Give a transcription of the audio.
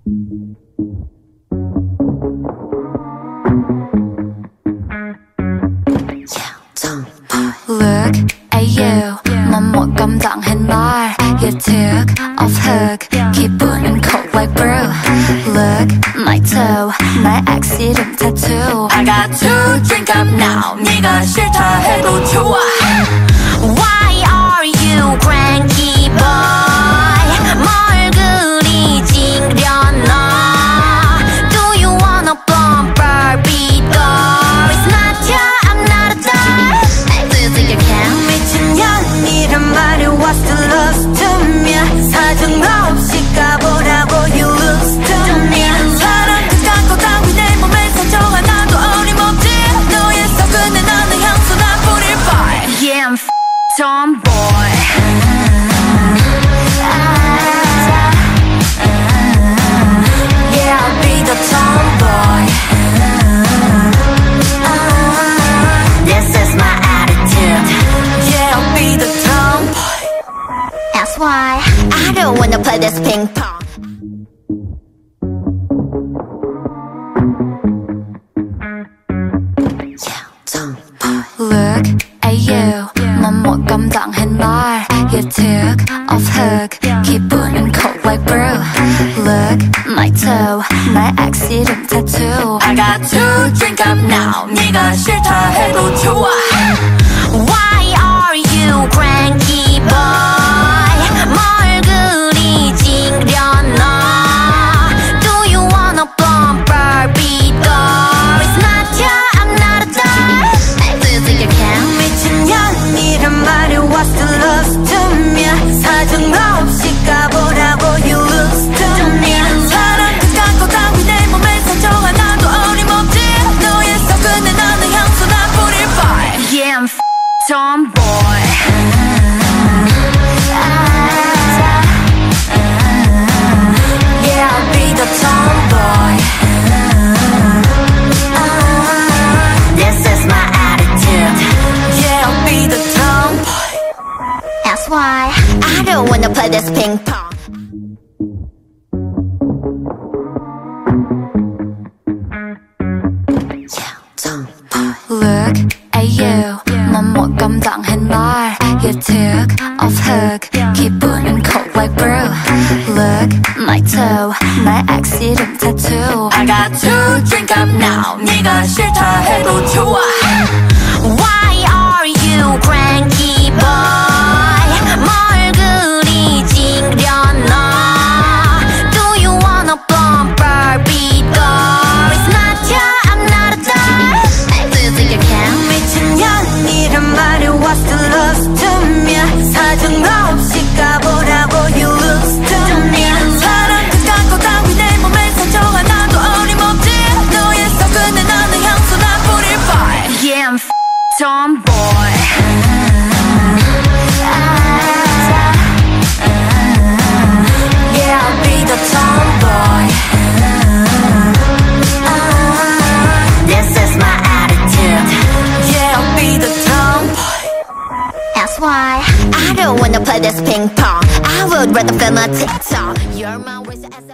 Look at you, 넌 못 감당해 날. You took off hook, 기분은 cold like brew. Look, my toe, 나의 ex 이름 tattoo. I got to drink up now, 네가 싫다 해도 좋아. Why are you cranky boy? 뭘 그리 징그려나? Do you wanna bump Barbie doll? It's not ya, I'm not a doll. Do you think you can? 미친년이란 말이 what's the loss to me? 사정 없이 가보라고 you lose to me. 사랑 그딴 거 따위 내 몸에 상처 하나도 어림없지. 너의 속은에 나는 향수 나 뿌릴 bar. Yeah, I'm Tomboy. Yeah, I'll be the tomboy. This is my attitude. Yeah, I'll be the tomboy. That's why I don't wanna play this ping pong. Yeah, tomboy. Look at you, 넌 못 감당해 날. You took off hook, 기분은 cold like brew. Look, my toe, 나의 ex 이름 tattoo. I got to drink up now. 네가 싫다 해도 좋아. Why are you cranky boy? 뭘 그리 징그려나? Do you wanna bump Barbie doll? It's not ya, I'm not a doll. Do you think you can? 미친년이란 말이 what's the loss to me? 사정 없이 가보라고 you lose to me. 사랑 그딴 거 따위 내 몸에 상처 하나도 어림없지. 너의 속은에 나는 향수 나 뿌릴 bar. Yeah, I'm Tomboy. Yeah, I'll be the tomboy. This is my attitude. Yeah, I'll be the tomboy. That's why I don't wanna play this ping pong. Yeah, tomboy. Look at you, 넌 못 감당해 날. You took off hook, 기분은 cold like brew. Look, my toe, 나의 ex 이름 tattoo. I got to drink up now. 네가 싫다 해도 좋아. Why are you cranky boy? 뭘 그리 징그려나? Do you wanna bump Barbie doll? It's not ya, I'm not a doll. Do you think you can? 미친년이란 말이 what's the loss to me? 사정 없이 가보라고 you lose to me. 사랑 그딴 거 따위 내 몸에 상처 하나도 어림없지. 너의 속은에 나는 향수 나 뿌릴 bar. Yeah, I'm Tomboy. Yeah, I'll be the tomboy. This is my attitude. Yeah, I'll be the tomboy. That's why I don't wanna play this ping pong. I would rather film a TikTok. You're my waist as